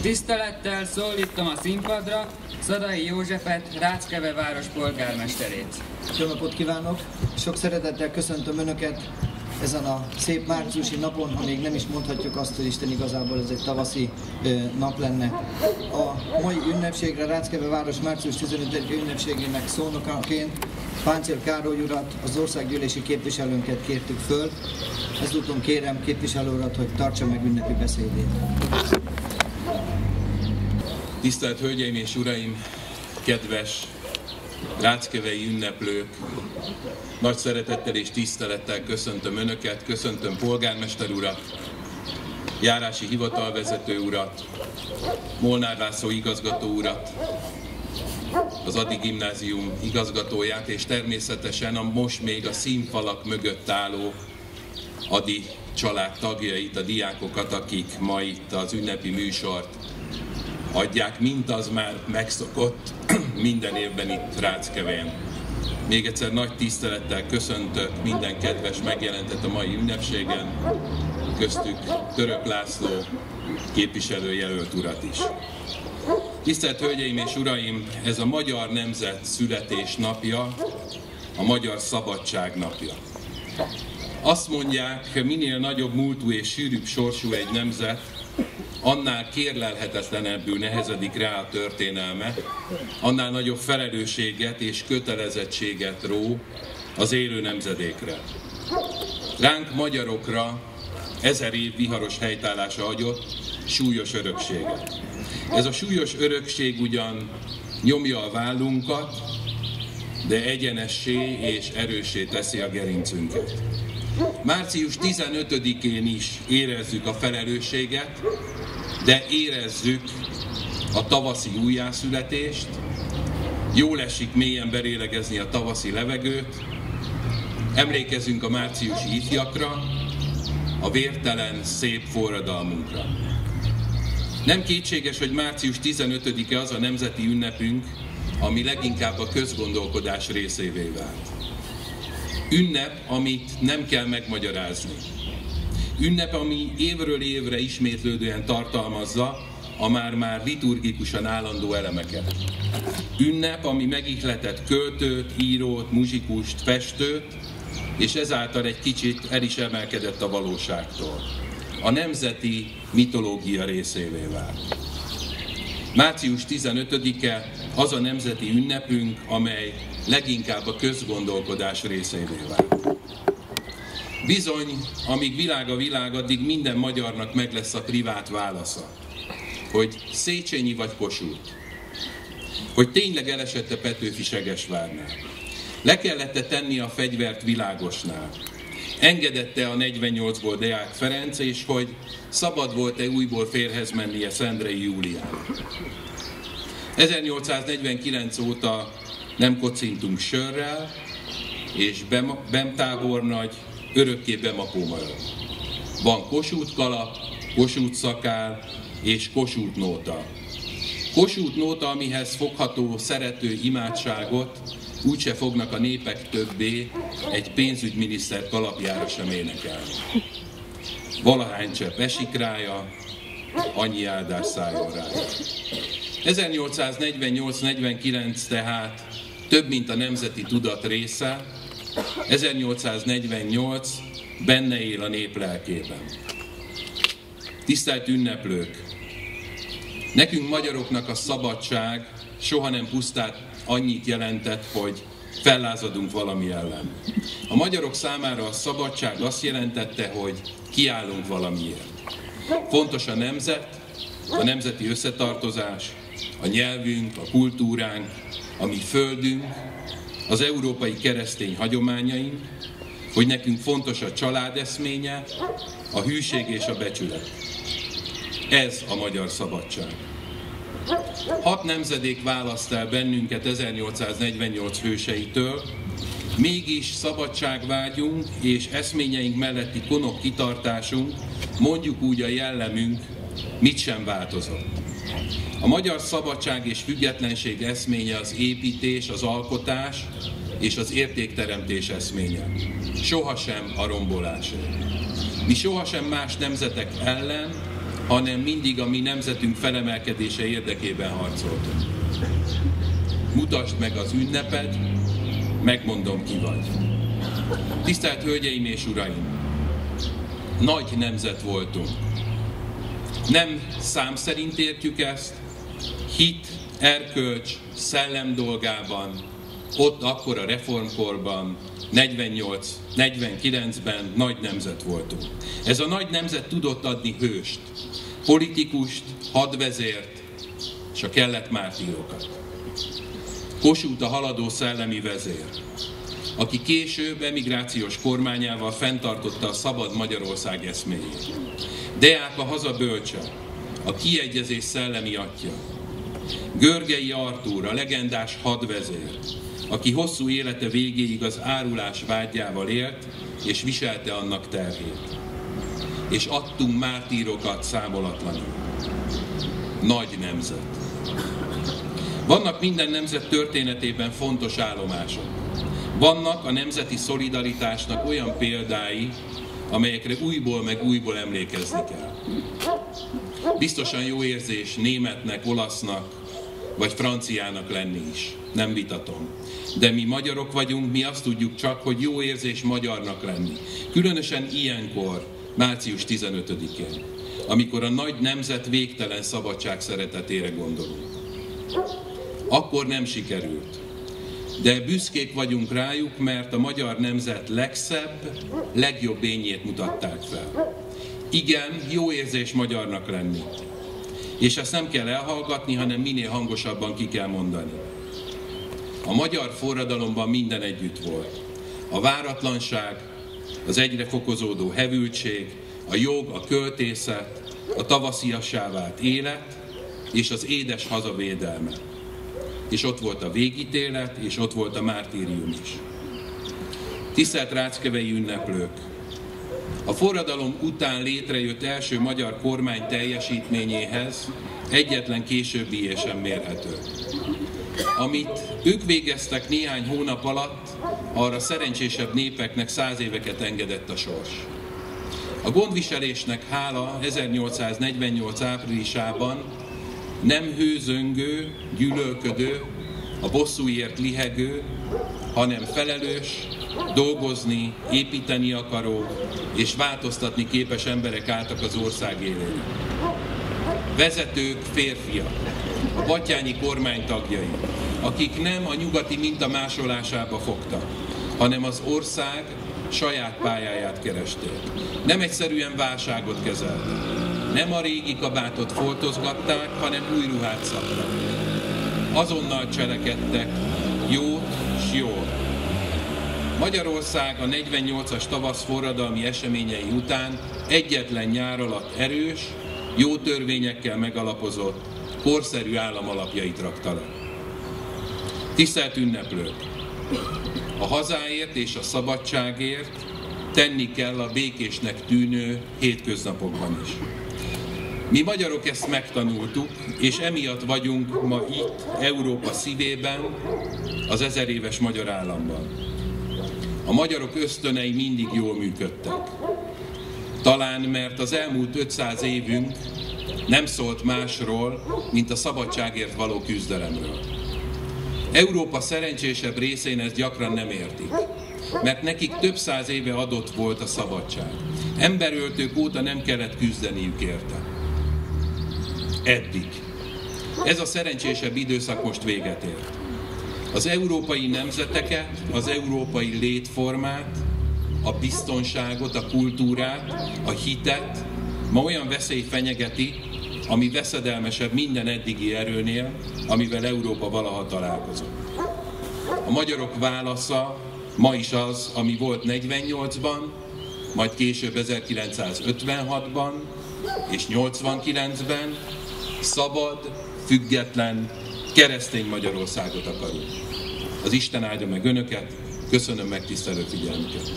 Tisztelettel szólítom a színpadra Szadai Józsefet, Ráckeve város polgármesterét. Jó napot kívánok! Sok szeretettel köszöntöm Önöket ezen a szép márciusi napon, ha még nem is mondhatjuk azt, hogy Isten igazából ez egy tavaszi nap lenne. A mai ünnepségre Ráckeve város március 15. ünnepségének szónokaként Páncél Károly urat, az országgyűlési képviselőnket kértük föl. Ezúton kérem képviselő urat, hogy tartsa meg ünnepi beszédét. Tisztelt Hölgyeim és Uraim, kedves ráckevei ünneplők! Nagy szeretettel és tisztelettel köszöntöm Önöket, köszöntöm polgármester urat, járási hivatalvezető urat, Molnár László igazgató urat, az Ady gimnázium igazgatóját, és természetesen a most még a színfalak mögött álló Ady család tagjait, a diákokat, akik ma itt az ünnepi műsort adják, mint az már megszokott minden évben itt Ráckevén. Még egyszer nagy tisztelettel köszöntök minden kedves megjelentet a mai ünnepségen, köztük Török László képviselőjelölt urat is. Tisztelt Hölgyeim és Uraim, ez a magyar nemzet születésnapja, a magyar szabadság napja. Azt mondják, minél nagyobb múltú és sűrűbb sorsú egy nemzet, annál kérlelhetetlenebbül nehezedik rá a történelme, annál nagyobb felelősséget és kötelezettséget ró az élő nemzedékre. Ránk magyarokra 1000 év viharos helytállása hagyott súlyos örökséget. Ez a súlyos örökség ugyan nyomja a vállunkat, de egyenessé és erőssé teszi a gerincünket. Március 15-én is érezzük a felelősséget, de érezzük a tavaszi újjászületést, jól esik mélyen belélegezni a tavaszi levegőt, emlékezünk a márciusi ifjakra, a vértelen, szép forradalmunkra. Nem kétséges, hogy március 15-e az a nemzeti ünnepünk, ami leginkább a közgondolkodás részévé vált. Ünnep, amit nem kell megmagyarázni. Ünnep, ami évről évre ismétlődően tartalmazza a már-már liturgikusan állandó elemeket. Ünnep, ami megihletett költőt, írót, muzsikust, festőt, és ezáltal egy kicsit el is emelkedett a valóságtól. A nemzeti mitológia részévé vált. Március 15-e az a nemzeti ünnepünk, amely leginkább a közgondolkodás részévé vált. Bizony, amíg világ a világ, addig minden magyarnak meg lesz a privát válasza, hogy Széchenyi vagy Kossuth, hogy tényleg elesett-e Petőfi Segesvárnál, le kellett-e tenni a fegyvert Világosnál, engedette a 48-ból Deák Ferenc, és hogy szabad volt-e újból férhez mennie Szendrei Júliának. 1849 óta nem kocintunk sörrel, és Bemtábornagy örökké Bemapó marad. Van Kossuth kalap, Kossuth szakál és Kossuth nóta. Kossuth nóta, amihez fogható szerető imádságot úgyse fognak a népek többé egy pénzügyminiszter kalapjára sem énekelni. Valahány csepp esik rája, annyi áldás szálljon rája. 1848-49 tehát több, mint a nemzeti tudat része, 1848 benne él a nép lelkében. Tisztelt ünneplők! Nekünk magyaroknak a szabadság soha nem pusztán annyit jelentett, hogy fellázadunk valami ellen. A magyarok számára a szabadság azt jelentette, hogy kiállunk valamiért. Fontos a nemzet, a nemzeti összetartozás, a nyelvünk, a kultúránk, a mi földünk, az európai keresztény hagyományaink, hogy nekünk fontos a család eszménye, a hűség és a becsület. Ez a magyar szabadság. 6 nemzedék választ el bennünket 1848 hőseitől, mégis szabadságvágyunk és eszményeink melletti konok kitartásunk, mondjuk úgy a jellemünk, mit sem változott. A magyar szabadság és függetlenség eszménye az építés, az alkotás és az értékteremtés eszménye. Sohasem a rombolásé. Mi sohasem más nemzetek ellen, hanem mindig a mi nemzetünk felemelkedése érdekében harcoltunk. Mutasd meg az ünneped, megmondom, ki vagy. Tisztelt Hölgyeim és Uraim! Nagy nemzet voltunk. Nem szám szerint értjük ezt, hit, erkölcs, szellem dolgában, ott akkor a reformkorban, 48-49-ben nagy nemzet voltunk. Ez a nagy nemzet tudott adni hőst, politikust, hadvezért és a kellett mártírokat. Kossuth a haladó szellemi vezér, aki később emigrációs kormányával fenntartotta a szabad Magyarország eszméjét. Deák a haza bölcse, a kiegyezés szellemi atya. Görgei Artúr, a legendás hadvezér, aki hosszú élete végéig az árulás vágyával élt, és viselte annak terhét. És adtunk mártírokat számolatlanul. Nagy nemzet. Vannak minden nemzet történetében fontos állomások. Vannak a nemzeti szolidaritásnak olyan példái, amelyekre újból meg újból emlékezni kell. Biztosan jó érzés németnek, olasznak, vagy franciának lenni is. Nem vitatom. De mi magyarok vagyunk, mi azt tudjuk csak, hogy jó érzés magyarnak lenni. Különösen ilyenkor, március 15-én, amikor a nagy nemzet végtelen szabadság szeretetére gondolunk. Akkor nem sikerült. De büszkék vagyunk rájuk, mert a magyar nemzet legszebb, legjobb ényét mutatták fel. Igen, jó érzés magyarnak lenni. És ezt nem kell elhallgatni, hanem minél hangosabban ki kell mondani. A magyar forradalomban minden együtt volt. A váratlanság, az egyre fokozódó hevültség, a jog, a költészet, a tavasziassá vált élet és az édes hazavédelme. És ott volt a végítélet, és ott volt a mártírium is. Tisztelt ráckevei ünneplők! A forradalom után létrejött első magyar kormány teljesítményéhez egyetlen későbbié sem mérhető. Amit ők végeztek néhány hónap alatt, arra szerencsésebb népeknek 100 éveket engedett a sors. A gondviselésnek hála 1848 áprilisában nem hőzöngő, gyűlölködő, a bosszúért lihegő, hanem felelős, dolgozni, építeni akaró és változtatni képes emberek álltak az ország élére. Vezetők, férfiak, a batthyáni kormány tagjai, akik nem a nyugati minta másolásába fogtak, hanem az ország saját pályáját keresték. Nem egyszerűen válságot kezeltek. Nem a régi kabátot foltozgatták, hanem új ruhát szabtak. Azonnal cselekedtek, jót s jól. Magyarország a 48-as tavasz forradalmi eseményei után egyetlen nyár alatt erős, jó törvényekkel megalapozott, korszerű állam alapjait rakta le. Tisztelt ünneplők! A hazáért és a szabadságért tenni kell a békésnek tűnő hétköznapokban is. Mi magyarok ezt megtanultuk, és emiatt vagyunk ma itt, Európa szívében, az 1000 éves magyar államban. A magyarok ösztönei mindig jól működtek. Talán mert az elmúlt 500 évünk nem szólt másról, mint a szabadságért való küzdelemről. Európa szerencsésebb részén ezt gyakran nem értik, mert nekik több száz éve adott volt a szabadság. Emberöltők óta nem kellett küzdeniük érte. Eddig. Ez a szerencsésebb időszak most véget ért. Az európai nemzeteket, az európai létformát, a biztonságot, a kultúrát, a hitet ma olyan veszély fenyegeti, ami veszedelmesebb minden eddigi erőnél, amivel Európa valaha találkozott. A magyarok válasza ma is az, ami volt 48-ban, majd később 1956-ban és 89-ben, szabad, független, keresztény Magyarországot akarunk. Az Isten áldja meg önöket, köszönöm megtisztelő figyelmüket.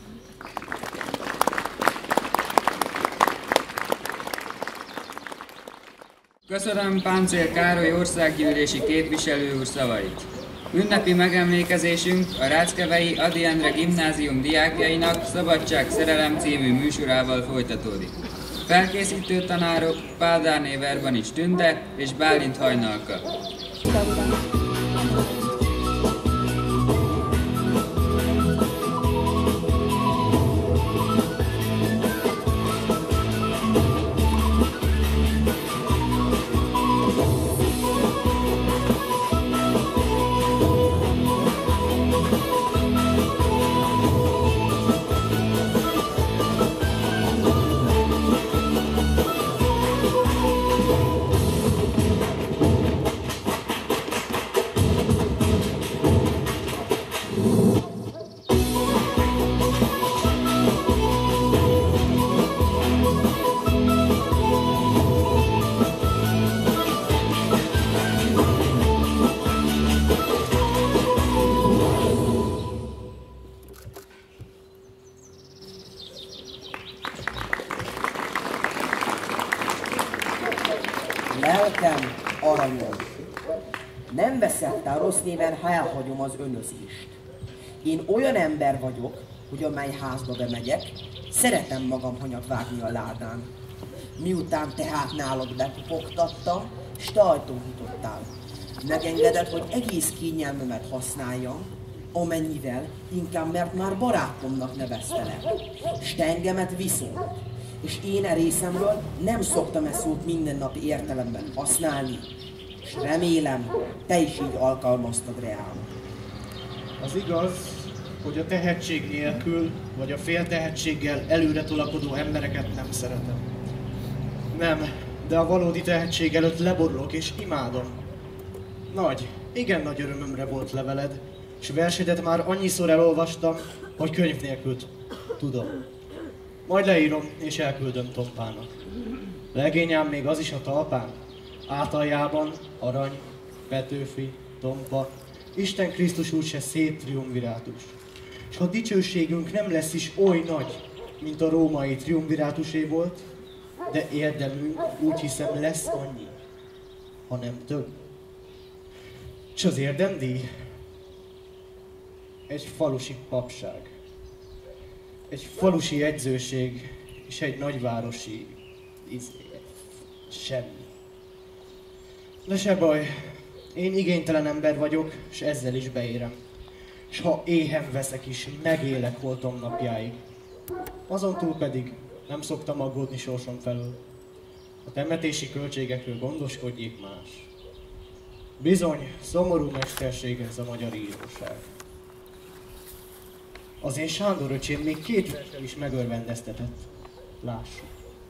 Köszönöm Páncél Károly országgyűlési képviselő úr szavait. Ünnepi megemlékezésünk a Ráckevei Ady Endre Gimnázium diákjainak Szabadság Szerelem című műsorával folytatódik. Felkészítő tanárok Pádárné Verbanics Tünde és Bálint Hajnalka. Lelkem aranyom, nem veszett el rossz néven, ha elhagyom az önözést. Én olyan ember vagyok, hogy amely házba bemegyek, szeretem magam hanyat vágni a ládán. Miután tehát nálad bekopogtattam, s te ajtón nyitottál. Megengedett, hogy egész kényelmemet használjam, amennyivel inkább, mert már barátomnak neveztelek. S te engemet viszont. És én részemről nem szoktam ezt szót mindennapi értelemben használni, és remélem, te is így alkalmaztad reám. Az igaz, hogy a tehetség nélkül, vagy a fél tehetséggel előre tolakodó embereket nem szeretem. Nem, de a valódi tehetség előtt leborulok és imádom. Igen nagy örömömre volt leveled, és versedet már annyiszor elolvastam, hogy könyv nélkül tudom. Majd leírom és elküldöm Tompának. Legényám még az is a talpán, átaljában arany, Petőfi, Tompa, Isten Krisztus úgyse szép triumvirátus. És ha dicsőségünk nem lesz is oly nagy, mint a római triumvirátusé volt, de érdemünk úgy hiszem lesz annyi, hanem több. És az érdemdíj? Egy falusi papság. Egy falusi jegyzőség és egy nagyvárosi semmi. De se baj, én igénytelen ember vagyok, és ezzel is beérem. És ha éhen veszek is, megélek holtom napjáig. Azon túl pedig nem szoktam aggódni sorsom felől. A temetési költségekről gondoskodjék más. Bizony, szomorú mesterség ez a magyar íróság. Az én Sándor öcsém még 2 verssel is megörvendeztetett. Lássuk.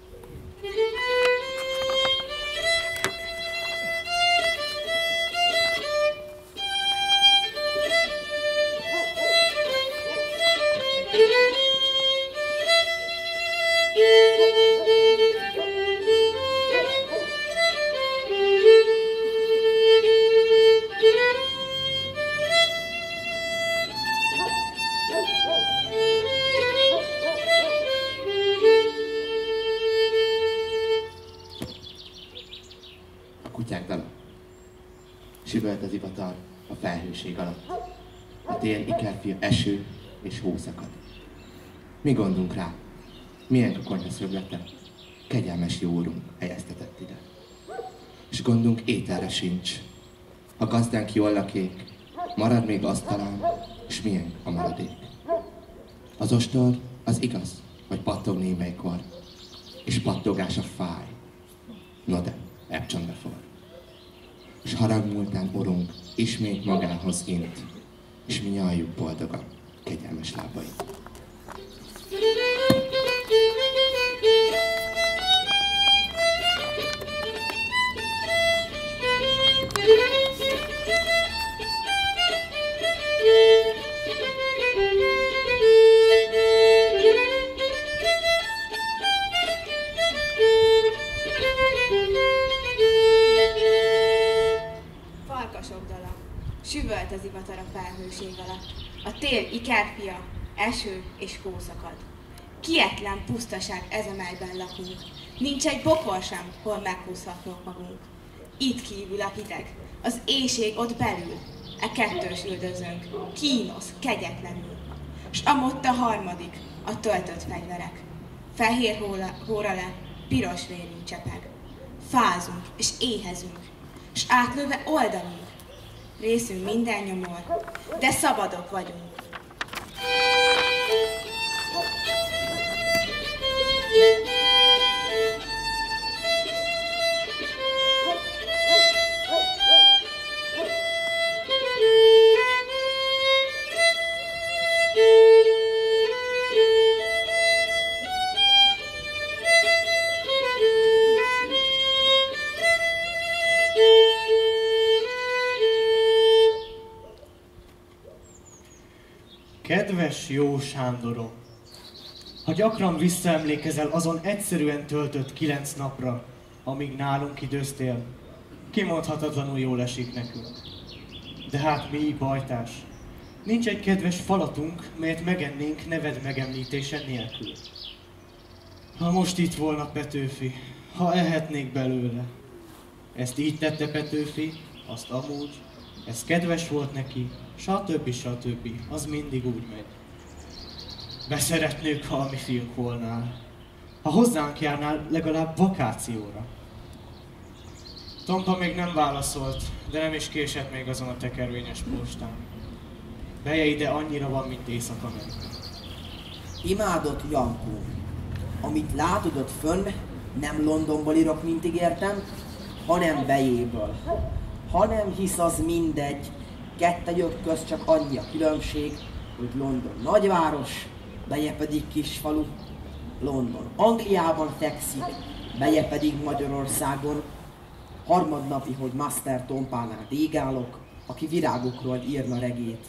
Süvölt az ivatar a felhőség alatt. A tél ikerfia eső és hó szakad. Mi gondunk rá? Milyen a konyha szöglete? Kegyelmes jó úrunk helyeztetett ide. És gondunk ételre sincs. A gazdánk jól lakék, marad még asztalán, és milyen a maradék. Az ostor az igaz, hogy pattog némelykor, és pattogása fáj. No de, epcson befor. S harag múltán urunk ismét magához int, és mi nyaljuk boldogan kegyelmes lábait. Süvölt az ivatar a felhőség alatt. A tél ikerfia, eső és hó szakad. Kietlen pusztaság ez, amelyben lakunk. Nincs egy bokor sem, hol meghúzhatnunk magunk. Itt kívül a hideg, az éjség ott belül. E kettős üldözőnk, kínosz, kegyetlenül. S amott a harmadik, a töltött fegyverek. Fehér hóra le, piros vérünk csepeg. Fázunk és éhezünk, és átlőve oldalunk. Részünk minden nyomor, de szabadok vagyunk. Kedves jó Sándorom, ha gyakran visszaemlékezel azon egyszerűen töltött 9 napra, amíg nálunk időztél, kimondhatatlanul jól esik nekünk. De hát mi, bajtás, nincs egy kedves falatunk, melyet megennénk neved megemlítése nélkül. Ha most itt volna Petőfi, ha ehetnék belőle. Ezt így tette Petőfi, azt amúgy, ez kedves volt neki, stb. Stb. Az mindig úgy megy. Beszeretnők, ha a mi fiunk volnál. Ha hozzánk járnál legalább vakációra. Tompa még nem válaszolt, de nem is késett még azon a tekervényes postán. Beje ide annyira van, mint Észak-Amerika. Imádott Jankó, amit látod ott fönn, nem Londonból írok, mint ígértem, hanem Bejéből. Ha nem hisz, az mindegy, kettejük köz csak annyi a különbség, hogy London nagyváros, Beje pedig kisfalu. London Angliában fekszik, Beje pedig Magyarországon. Harmadnapi, hogy Master Tompánál végálok, aki virágokról írna regét.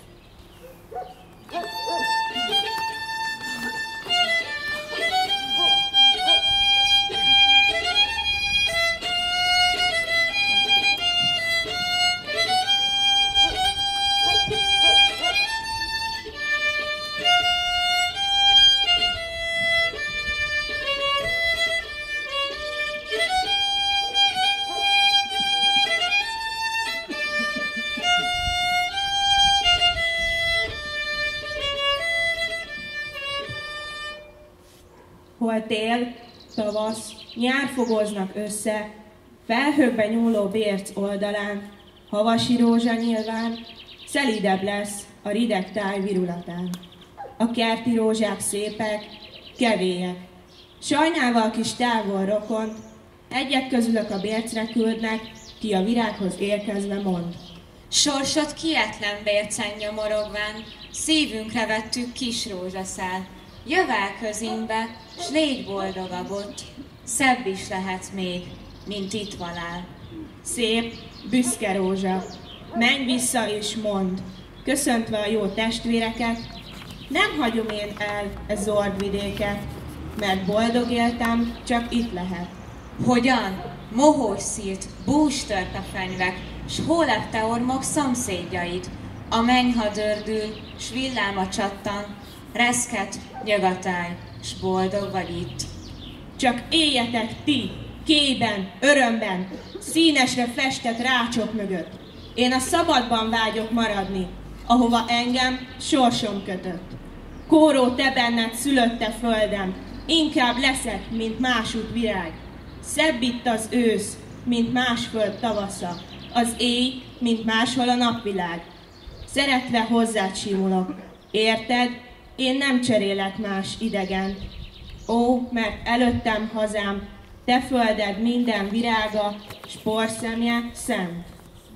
Hol tél, tavasz, nyár fogoznak össze, felhőkbe nyúló bérc oldalán, havasi rózsa nyilván, szelídebb lesz a rideg táj virulatán. A kerti rózsák szépek, kevélyek. Sajnálva a kis távol rokont, egyek közülök a bércre küldnek, ki a virághoz érkezve mond. Sorsot kietlen bércen nyomorogván, szívünkre vettük kis rózsaszál. Jövel közünkbe, s légy boldogabb ott, szebb is lehet még, mint itt valál. Szép, büszke rózsa, menj vissza és mondd, köszöntve a jó testvéreket, nem hagyom én el e zord vidéket, mert boldog éltem, csak itt lehet. Hogyan? Mohós szírt, bús tört a fenyvek, s hólepte ormok szomszédjaid. A mennyha dördül, s villáma csattan, reszket, nyögatály, s boldog vagy itt. Csak éljetek ti, kében, örömben, színesre festett rácsok mögött. Én a szabadban vágyok maradni, ahova engem sorsom kötött. Kóró, te benned szülötte földem, inkább leszek, mint másút virág. Szebb itt az ősz, mint más föld tavasza, az éj, mint máshol a napvilág. Szeretve hozzád simulok, érted? Én nem cserélek más idegent. Ó, mert előttem hazám, te földed minden virága, s porszemje szent.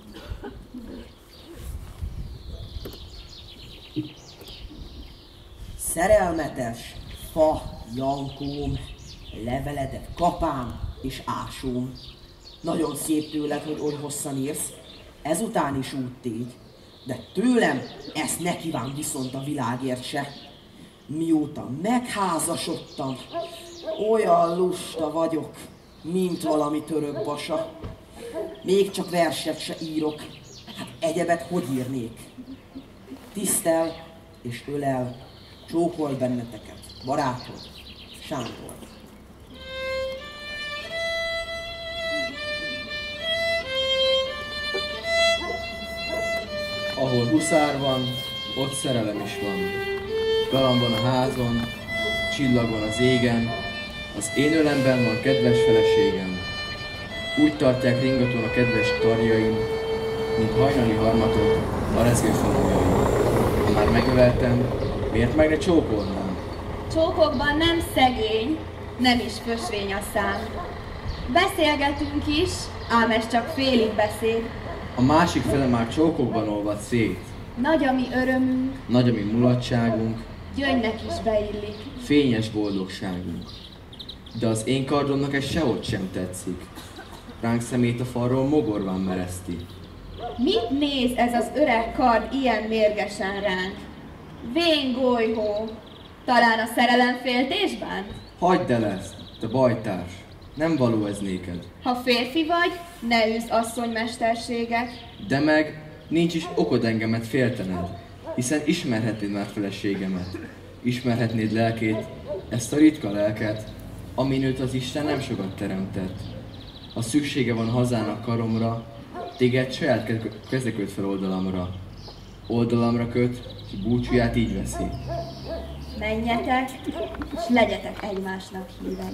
Szerelmetes fa, Jankóm, leveledet kapám és ásóm. Nagyon szép tőled, hogy oly hosszan írsz, ezután is úgy tégy, de tőlem ezt ne kíván viszont a világért se. Mióta megházasodtam, olyan lusta vagyok, mint valami török basa. Még csak verset se írok, hát egyebet hogy írnék? Tisztel és ölel, csókol benneteket, barátod, Sándor. Ahol huszár van, ott szerelem is van. Galamb van a házon, csillag van az égen, Az én ölemben van kedves feleségem. Úgy tartják ringaton a kedves karjaim, mint hajnali harmatot a rezgő falójaim. Ha már megöleltem, miért meg ne csókolnám? Csókokban nem szegény, nem is fösvény a szám. Beszélgetünk is, ám ez csak félig beszéd. A másik fele már csókokban olvad szét. Nagy a mi örömünk, Nagy a mi mulatságunk, gyöngynek is beillik. fényes boldogságunk. De az én kardomnak ez sehogy sem tetszik. Ránk szemét a falról mogorván mereszti. Mit néz ez az öreg kard ilyen mérgesen ránk? Vén golyhó, talán a szerelemféltésben? Hagyd el ezt, te bajtárs, nem való ez néked. Ha férfi vagy, ne űzz asszonymesterséget. De meg nincs is okod engemet féltened, hiszen ismerhetnéd már feleségemet. Ismerhetnéd lelkét, ezt a ritka lelket, amin őt az Isten nem sokat teremtett. Ha szüksége van hazának karomra, téged saját keze köt fel oldalamra. Oldalamra köt, ki búcsúját így veszi. Menjetek, és legyetek egymásnak hívei.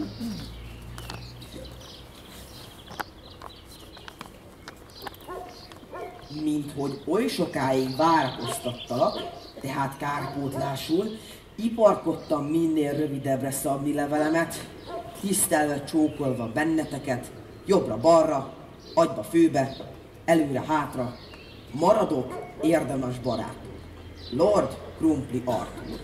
Minthogy oly sokáig várakoztattalak, tehát kárpótlásul, iparkodtam minél rövidebbre szabni levelemet, tisztelve csókolva benneteket, jobbra-balra, agyba-főbe, előre-hátra, maradok érdemes barát. Lord Crumpli Arthur.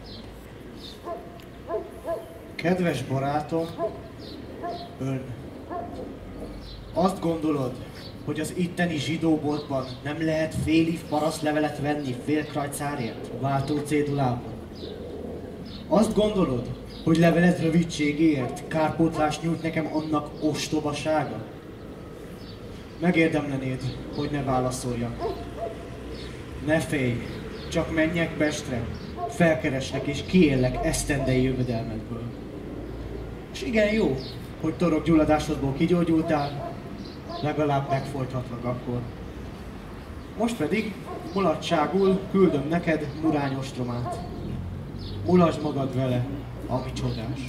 Kedves barátom, ön. Azt gondolod, hogy az itteni zsidóboltban nem lehet fél ív parasztlevelet venni fél krajcárért, váltó cédulában? Azt gondolod, hogy leveled rövidségéért kárpótlást nyújt nekem annak ostobasága? Megérdemlenéd, hogy ne válaszoljak. Ne félj, csak menjek Pestre, felkereslek és kiéllek esztendei jövedelmedből. És igen jó, hogy torokgyulladásodból kigyógyultál, legalább megfojthatlak akkor. Most pedig mulatságul küldöm neked Murány ostromát. Mulasd magad vele, ami csodás.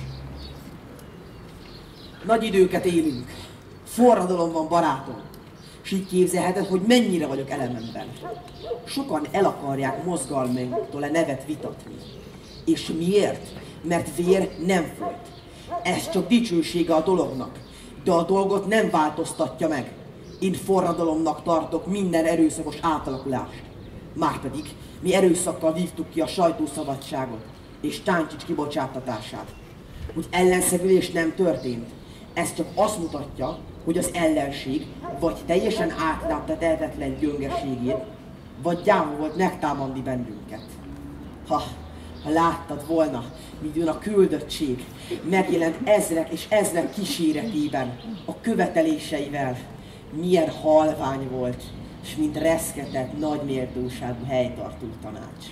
Nagy időket élünk. Forradalom van, barátom. És így képzelheted, hogy mennyire vagyok elememben. Sokan el akarják mozgalmainktól a nevet vitatni. És miért? Mert vér nem folyt. Ez csak dicsősége a dolognak. De a dolgot nem változtatja meg. Én forradalomnak tartok minden erőszakos átalakulást. Márpedig mi erőszakkal vívtuk ki a sajtószabadságot és Táncsics kibocsátatását. Úgy ellenszegülés nem történt. Ez csak azt mutatja, hogy az ellenség vagy teljesen átlátta tehetetlen gyöngeségét, vagy gyáva volt megtámadni bennünket. Ha láttad volna, midőn a küldöttség megjelent ezrek és ezrek kíséretében, a követeléseivel, milyen halvány volt, és mint reszketett nagy méltóságú helytartó tanács.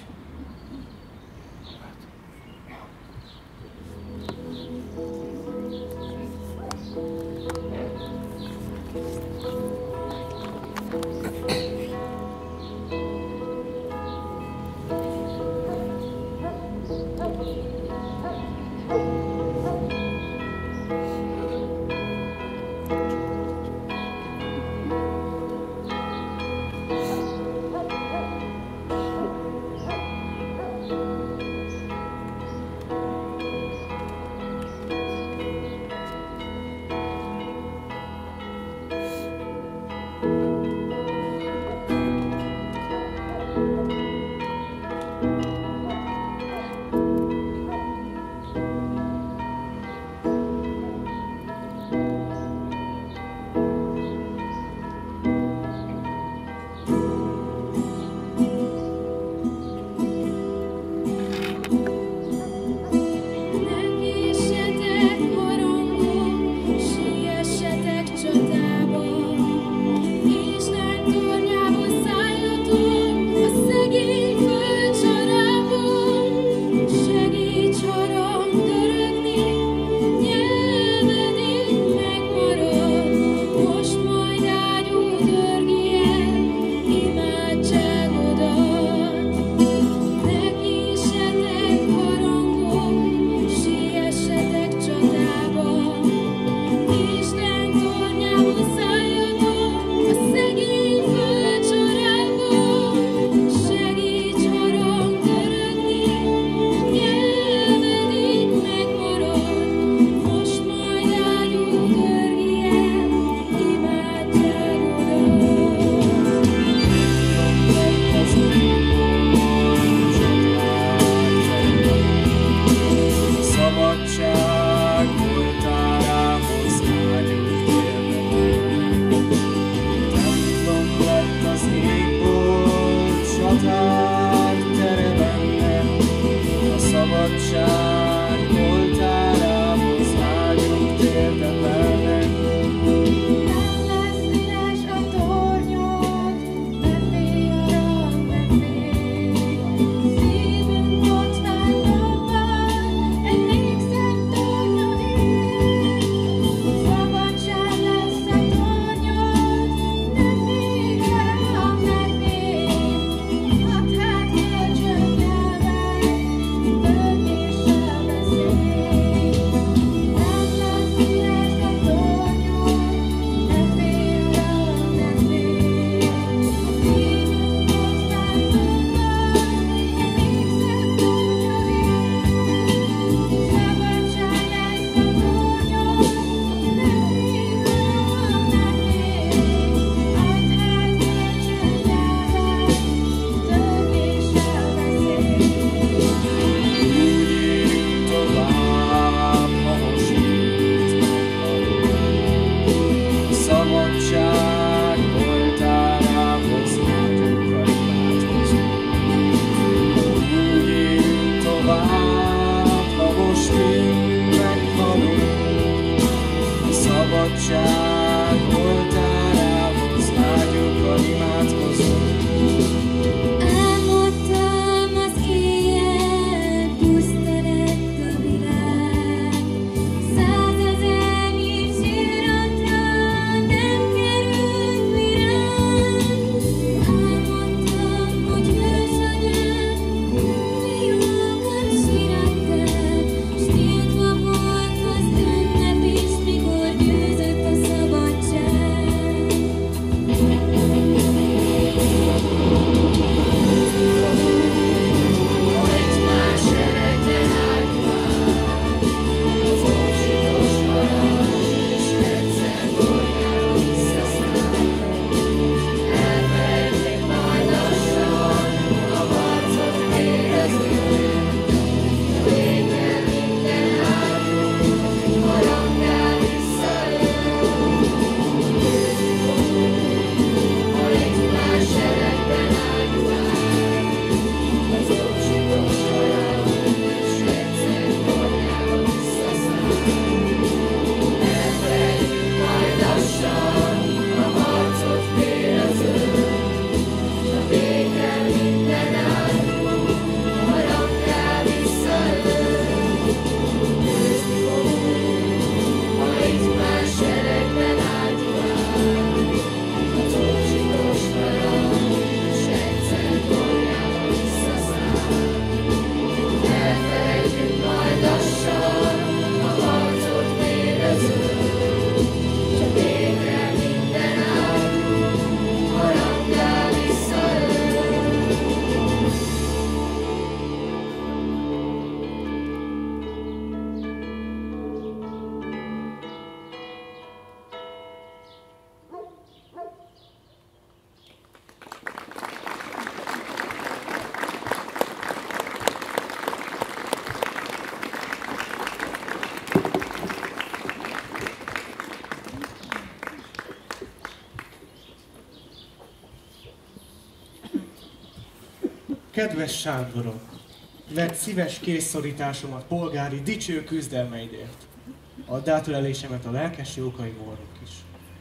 Kedves Sándorom, vedd szíves készszorításomat polgári dicső küzdelmeidért. Add átölelésemet a lelkes jókaimornak is.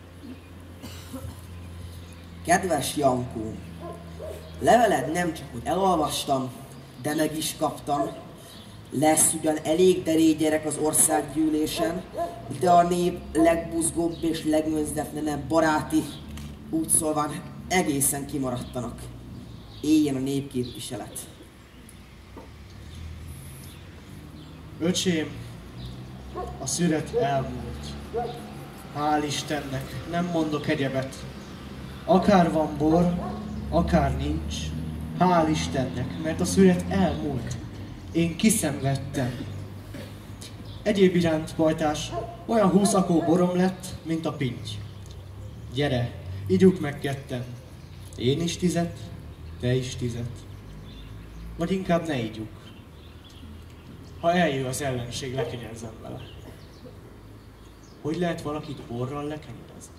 Kedves Jankó, leveled nem csak hogy elolvastam, de meg is kaptam. Lesz ugyan elég derék gyerek az országgyűlésen, de a nép legbuzgóbb és legönzetlenebb baráti, úgy szólván egészen kimaradtanak. Éljen a népképviselet. Öcsém, a szüret elmúlt. Hál' Istennek, nem mondok egyebet. Akár van bor, akár nincs, hál' Istennek, mert a szüret elmúlt. Én kiszenvedtem. Egyéb iránt, pajtás, olyan 20 akó borom lett, mint a pinty. Gyere, igyuk meg ketten. Én is 10, te is 10. Vagy inkább ne igyuk. Ha eljön az ellenség, lekenyezzem vele. Hogy lehet valakit borral lekenyerezni?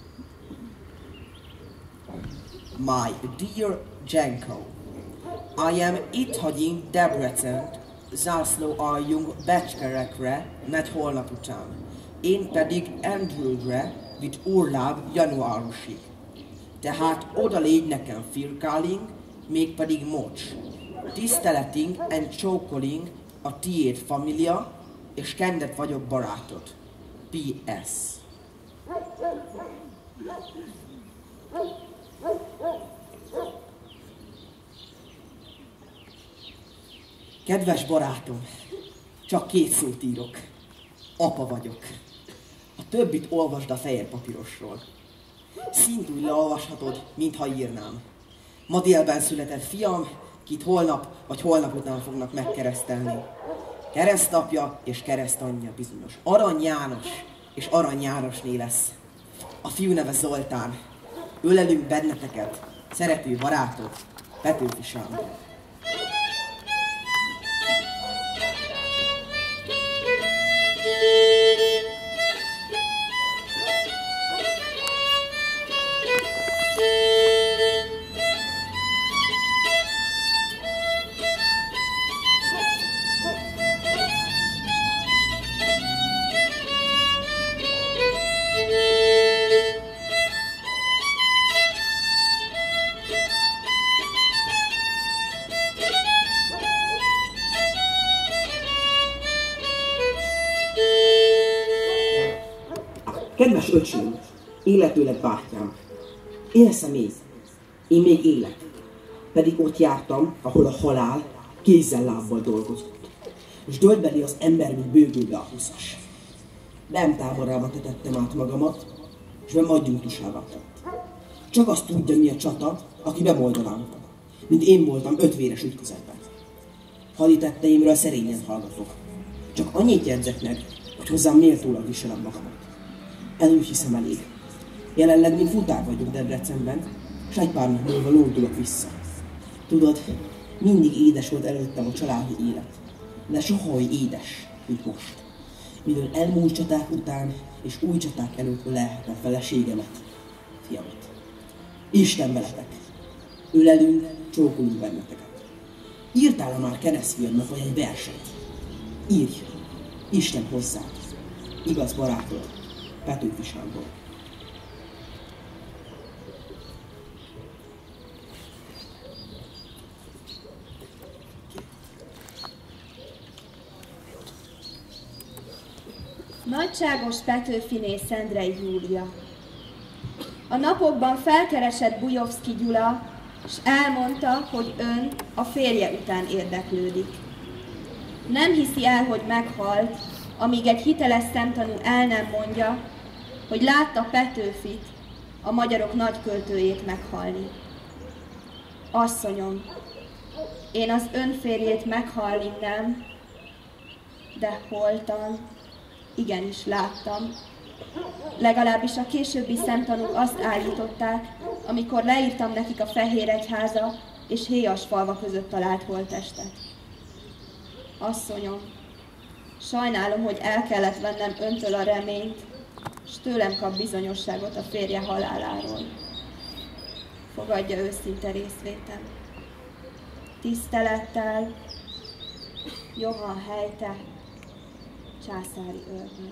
My dear Janko, I am itt hagyunk Debrecent, zászló aljunk Becskerekre, mert holnap után. Én pedig Andrewre, vitt urláb januárusig. Tehát oda légy nekem firkálink, mégpedig mocs. Tiszteletünk and csókolink a tiéd família, és kendet vagyok barátod. P.S. Kedves barátom, csak 2 szót írok. Apa vagyok. A többit olvasd a fehér papírosról. Szintúgy leolvashatod, mintha írnám. Ma délben született fiam, kit holnap vagy holnap után fognak megkeresztelni. Keresztapja és keresztanyja bizonyos Arany János és Arany Jánosné lesz. A fiú neve Zoltán. Ölelünk benneteket, szerető barátod, Petőfi Sándor. Kedves öcsém, illetőleg bátyám, élsz-e még? Én még élek. Pedig ott jártam, ahol a halál kézzel-lábbal dolgozott. És dölt belé az ember, mint bőgőbe a 20-as. Nem táborába tetettem át magamat, és nem adjunktusává tett. Csak azt tudja, mi a csata, aki bemoldalálta, mint én voltam 5 véres ütközetben. Haditetteimről szerényen hallgatok. Csak annyit jegyzek meg, hogy hozzám méltólag viselem magamat. El úgy hiszem elég. Jelenleg mint futár vagyok Debrecenben, és egy pár nap múlva lódulok vissza. Tudod, mindig édes volt előttem a családi élet, de soha oly édes, mint most. Mivel elmúlt csaták után és új csaták előtt ölelhetem feleségemet, fiamat. Isten veletek! Ölelünk, csókolunk benneteket. Írtál-e már keresztfiadnak vagy egy verset? Írj! Isten hozzád! Igaz barátod, Petőfi Sándor. Nagyságos Petőfiné Szendrei Júlia. A napokban felkeresett Bujovszki Gyula, és elmondta, hogy ön a férje után érdeklődik. Nem hiszi el, hogy meghalt, amíg egy hiteles szemtanú el nem mondja, hogy látta Petőfit, a magyarok nagyköltőjét meghalni. Asszonyom, én az ön férjét meghalni nem, de holtan igenis láttam. Legalábbis a későbbi szemtanúk azt állították, amikor leírtam nekik a Fehéregyháza és Héjasfalva között talált holttestet. Asszonyom, sajnálom, hogy el kellett vennem öntől a reményt, s tőlem kap bizonyosságot a férje haláláról. Fogadja őszinte részvétem. Tisztelettel, Johann Helyte, császári őrnagy.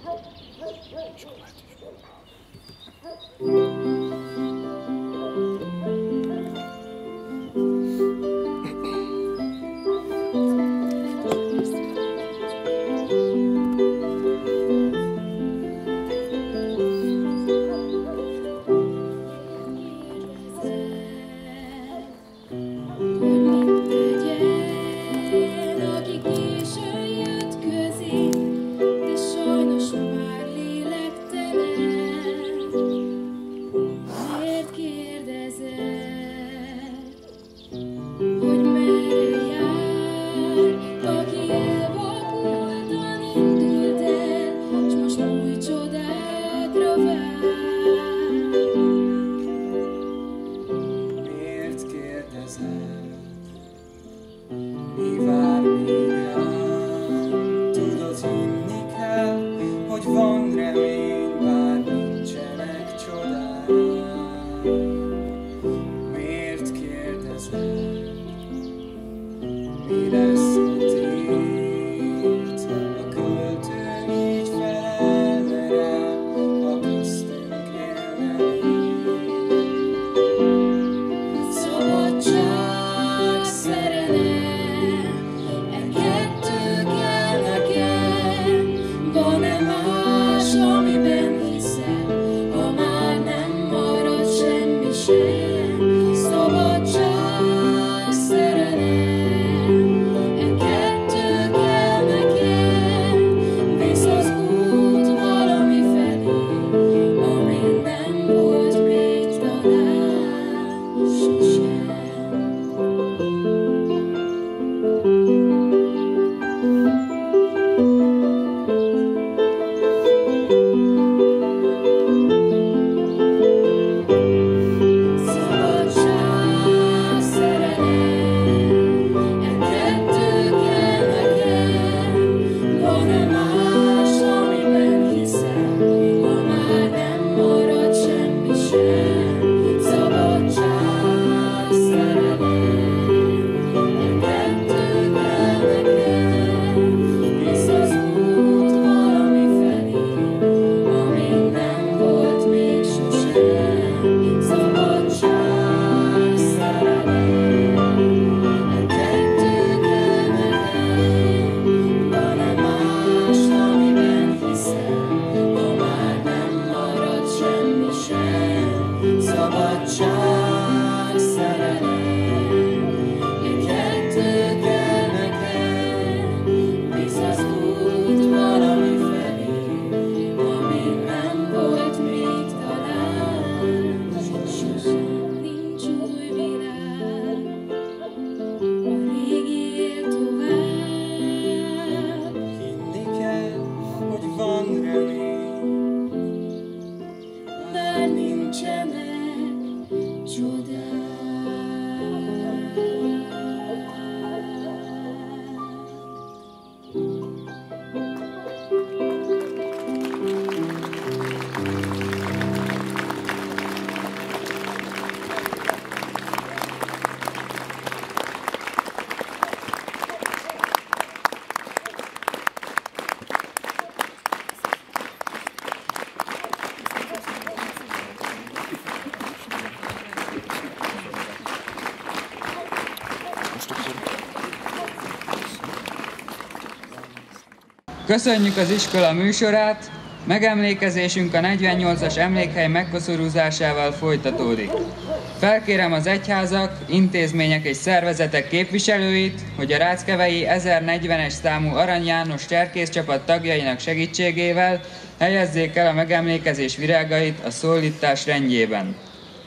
Köszönjük az iskola műsorát, megemlékezésünk a 48-as emlékhely megkoszorúzásával folytatódik. Felkérem az egyházak, intézmények és szervezetek képviselőit, hogy a ráckevei 1040-es számú Arany János cserkészcsapat tagjainak segítségével helyezzék el a megemlékezés virágait a szólítás rendjében.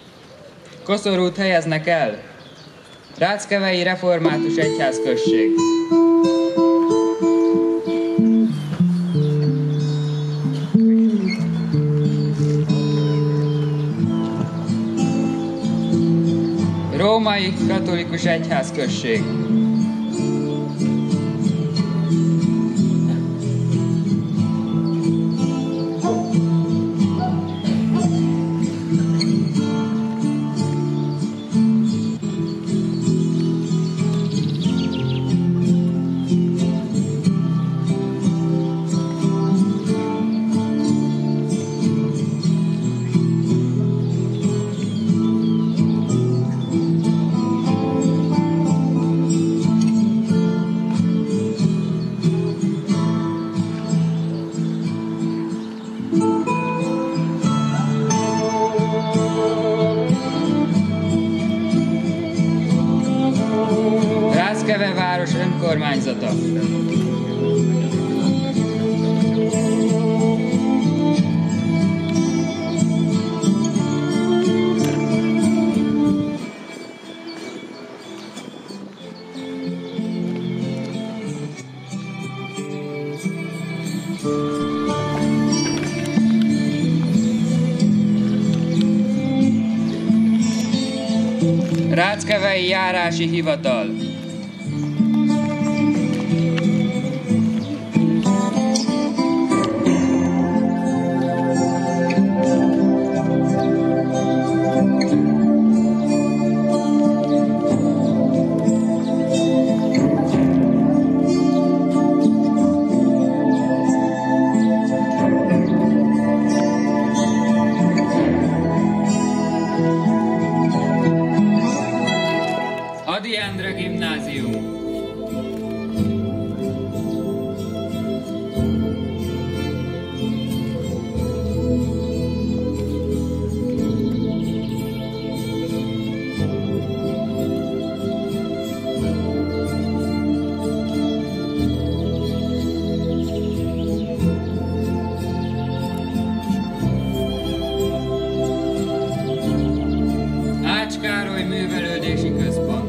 Koszorút helyeznek el. Ráckevei Református Egyházközség. Római Katolikus Egyházközség. Ráckeve város önkormányzata. Ráckevei járási hivatal. Ady Endre gimnázium. Ács Károly művelődési központ.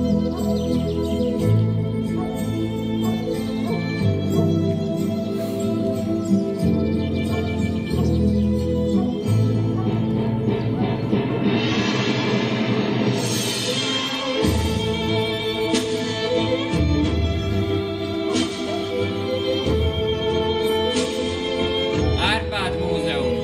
Árpád múzeum.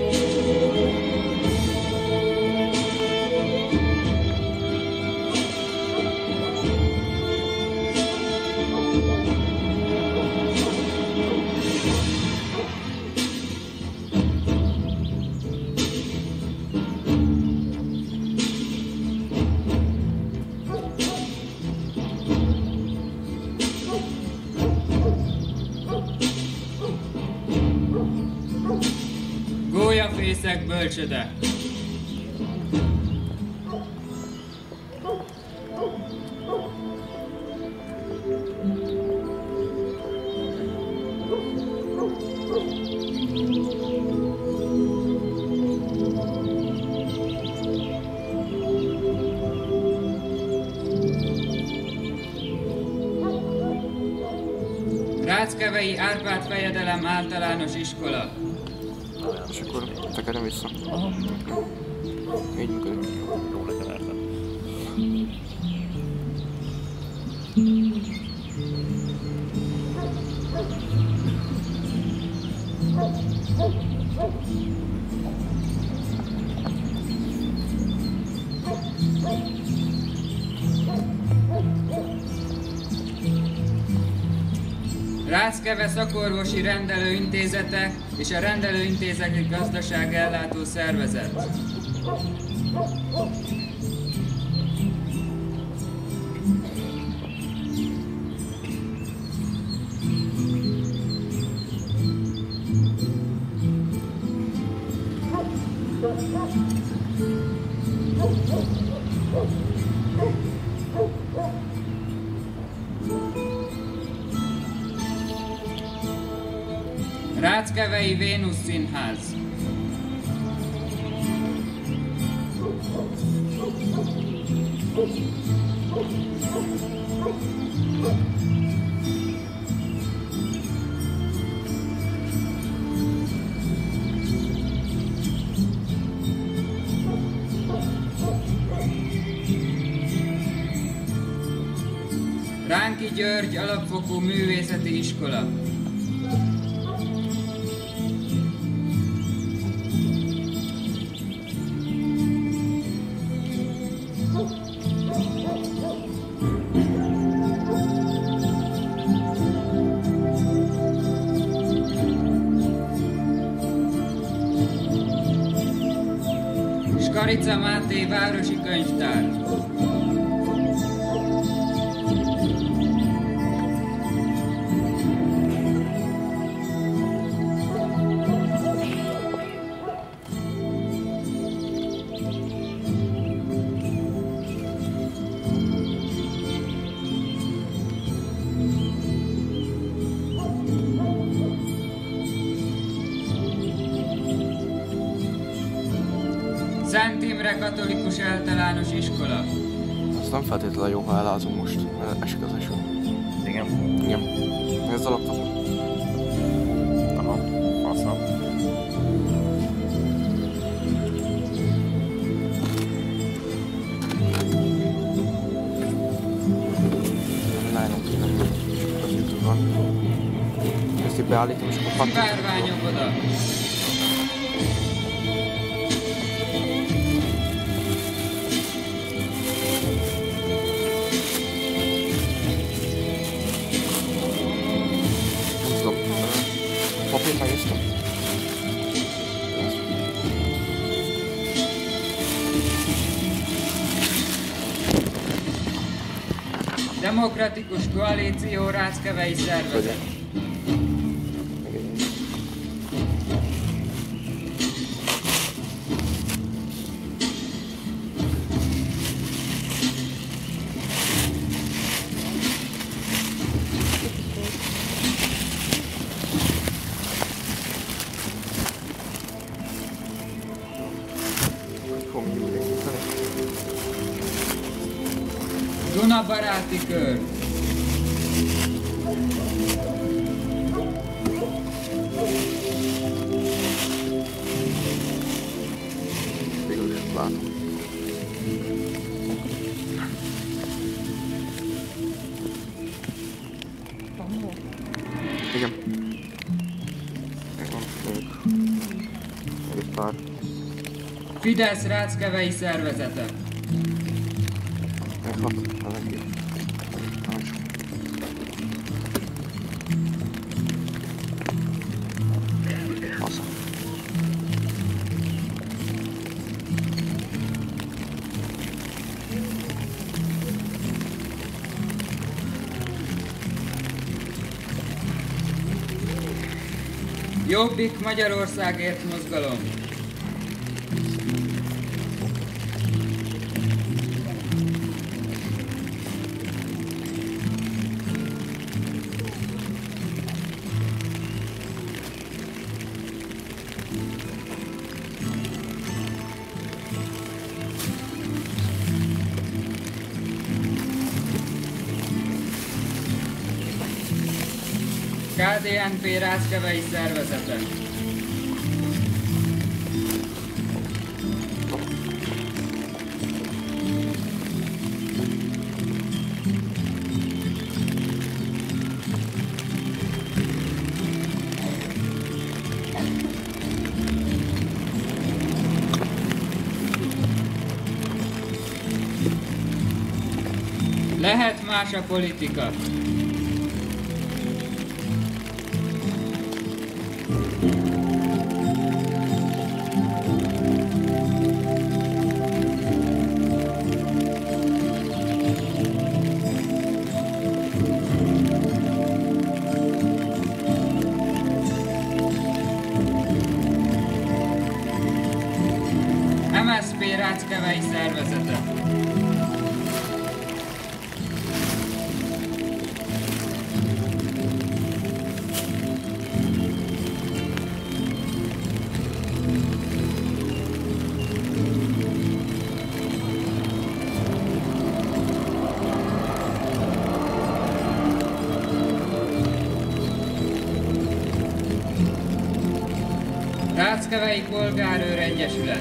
Gólyafészek bölcsöde. Ráckevei Árpád fejedelem általános iskola. És akkor tekerem vissza. Aha. Így működik. Jó lekevertem. Ráckeve szakorvosi rendelőintézete és a rendelőintézeti gazdaság ellátó szervezet. Ráckevei Vénusz Színház. Ránki György alapfokú művészeti iskola. Skarica Máté városi könyvtár. katolikus általános iskola. Az nem feltétlenül jó, ha elázunk most, mert esik az eső. Igen. Igen. Nézd a laptop. Aha, faszom. Lányom kéne, hogy az YouTube van. Ezt így beállítom, és akkor pattintok. Szivárványok oda. Nem tudom. Papírt megnéztem. Demokratikus koalíció Ráckevei szervezet. Duna baráti kör. Végül is látom. Igen. Megvan, még egy pár. Fidesz Ráckevei szervezete. Még 6, az egy. Fasza. Jobbik Magyarországért mozgalom. KDNP Ráckevei szervezete. Lehet más a politika. MSZP Ráckevei szervezete. Ráckevei Polgárőr Egyesület.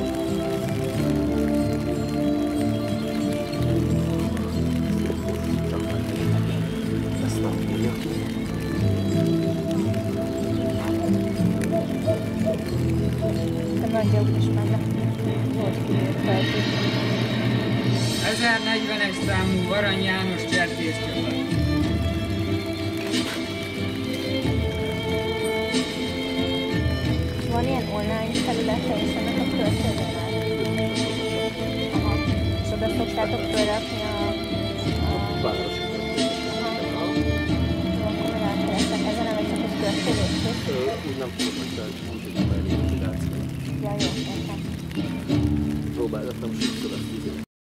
Nagyobb is volt 1040-es számú Varany János cserkészcsapat. Van ilyen online felülete is ennek a költségének? Aha. És oda szoktátok fölrakni városi. Aha. Jó, akkor meg átkeresek. Ezen nem csak egy költségét? Úgy nem tudok megtalálni, nem tudok beállítani. Ja, jó, értem. Próbálgattam sokszor azt így.